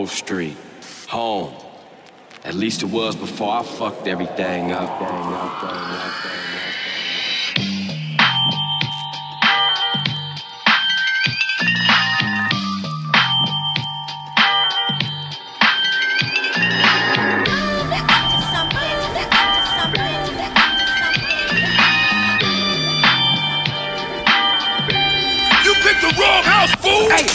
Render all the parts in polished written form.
Grove Street. Home. At least it was before I fucked everything up. You picked the wrong house, fool! Hey.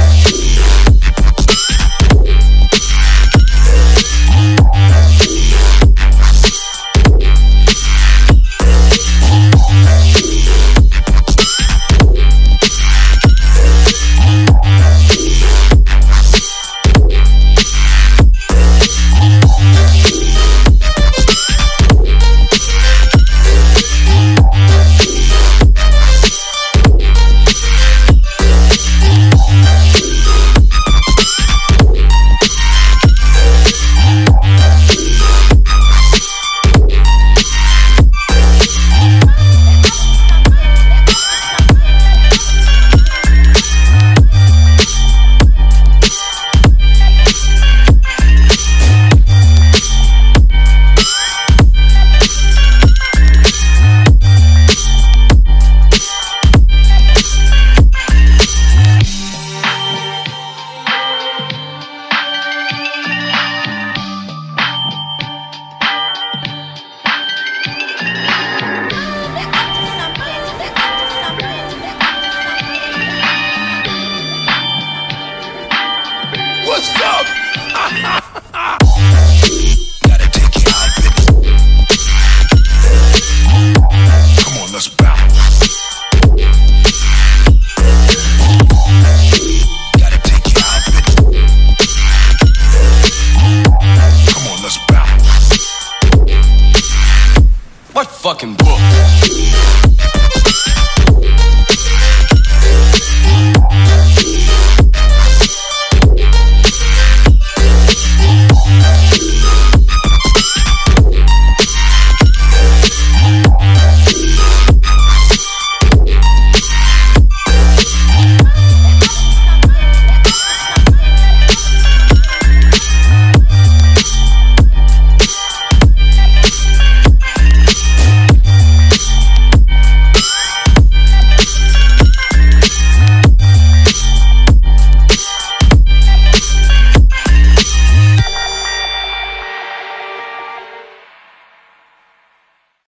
What's up? Gotta take it out, baby. Come on, let's bounce. Gotta take it out, baby. Come on, let's bounce. What fucking book?